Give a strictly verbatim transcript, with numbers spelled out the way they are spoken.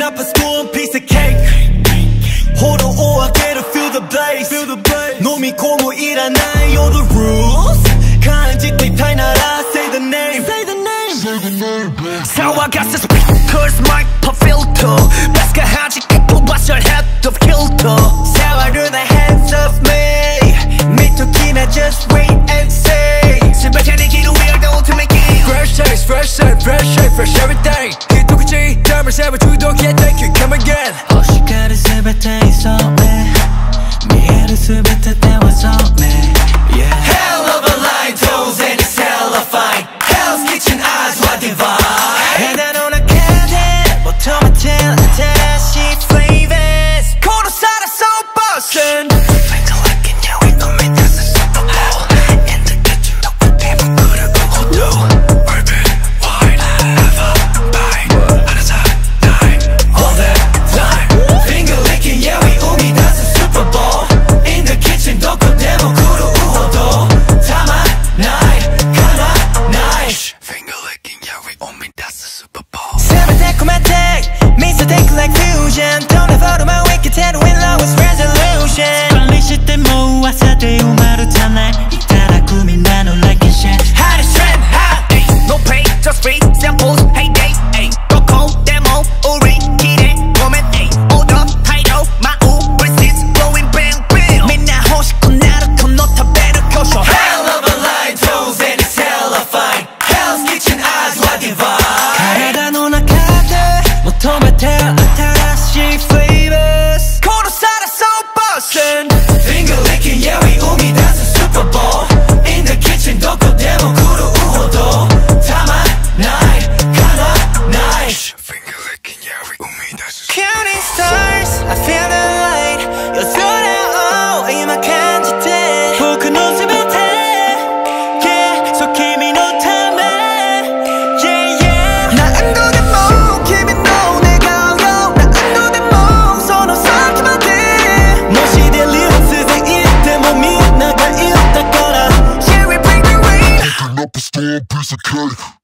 up a storm, piece of cake. Hold on, or I get to feel the blaze.飲み込むいらない all the rules. 感じていたいなら say the name. Say the name. 騒がす speakers, mic, pop filter. Best 가 하지 people bust your head of kilter. 触るな hands off me. 見ときな just wait and see. 全てに生きる we are the ultimate king. Fresh taste, fresh scent, fresh shape, fresh everything.一口잠을 새워 주동해 thank you, come again. 欲しがる全てそうね見える全てではそうね Yeah Hell of a line, toes and it's hella fine. Hell's kitchen eyes were divine. 部屋の中で求めてる新しい flavors 殺されそうボス Finger licking, yeah we know me, that's a Super Bowl. In the kitchen,どこでも来ること Open, wide, ever, bite, 하나사, nine, all the time. Finger licking, yeah we know me, that's a Super Bowl. In the kitchen, どこでも来るほどたまないかなない。 Finger licking, yeah we own me, that's the Super Bowl. 全て込めて見せてく like fusion Don't ever do my wicked head win lowest resolution 管理しても朝で埋まるためいただくみんなの like a shit Hottest trend, hot, ayy. No pay, just free samples, heyday, ayy. どこでも売り切れごめん、ayy. Hold up, title, 舞う resist, blowing bang bang. みんな欲しくなるこの食べる教書 Hell of a line, toes and it's hella fine. Hell's kitchen eyes were divine. 体の中で求めてる新しい flavors 殺されそうボス Finger licking, yeah we own me, that's a Super Bowl. In the kitchen, どこでも来るほどたまないかなない。 Finger licking, yeah we own me, that's the Counting stars, I feel the light 夜空を今感じて僕の全て Yeah, そう君のため Yeah, yeah 何度でも君の願うよ何度でもその先までもしデリバスで言ってもみんなが言ったから Yeah, we bring the rain Picking up a storm, piece of cake.